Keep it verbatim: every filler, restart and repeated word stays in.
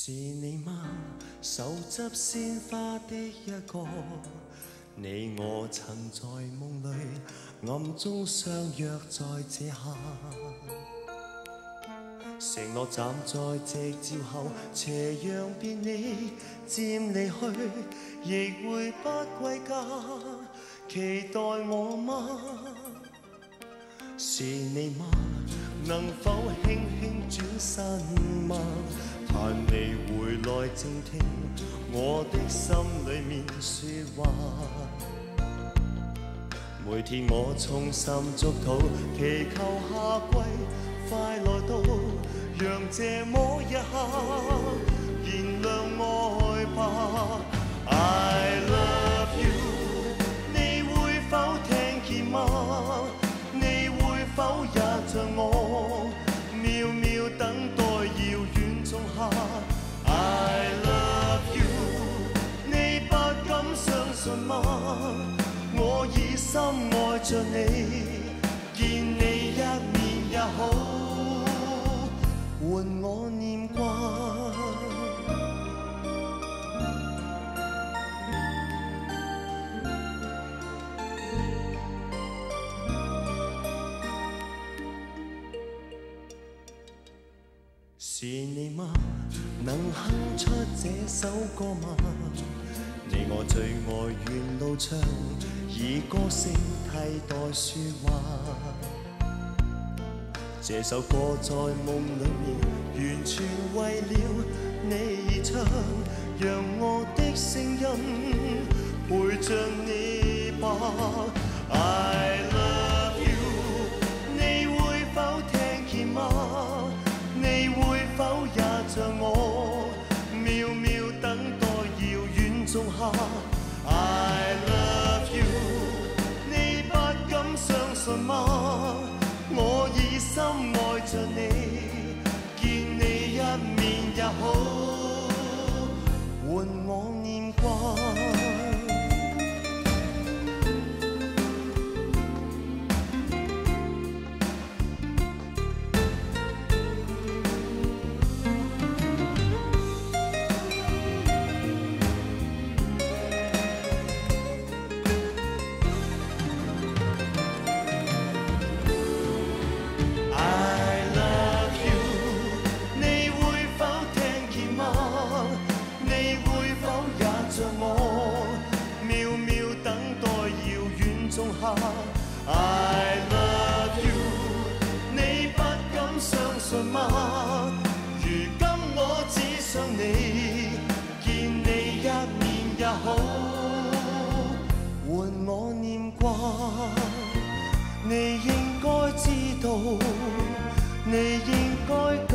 是你嗎？手執鮮花的一個，你我曾在夢裏暗中相約在這刻，承諾站在夕照後，斜陽別你漸離去，亦會不歸家，期待我嗎？是你嗎？能否輕輕轉身嗎？盼你回來靜聽我的心裏面說話。每天我衷心祝禱，祈求夏季快來到，讓這麼一刻燃亮愛吧。I love you， 你會否聽見嗎？你會否也像我，渺渺等待遙遠仲夏。I love you， 你不敢相信嗎？我已深愛着你，見你一面也好，換我念掛。是你嗎？能哼出這首歌嗎？你我最愛沿路唱，以歌聲替代說話。這首歌在夢裏面，完全為了你而唱，讓我的聲音陪着你吧。I love you， 你會否聽見嗎？你會否也像我，渺渺等待遙遠仲夏。I love you， 你不敢相信嗎？我已深愛着你，見你一面也好，換我念掛。I love you， 你不敢相信嗎？如今我只想你，見你一面也好，換我念掛。你應該知道，你應該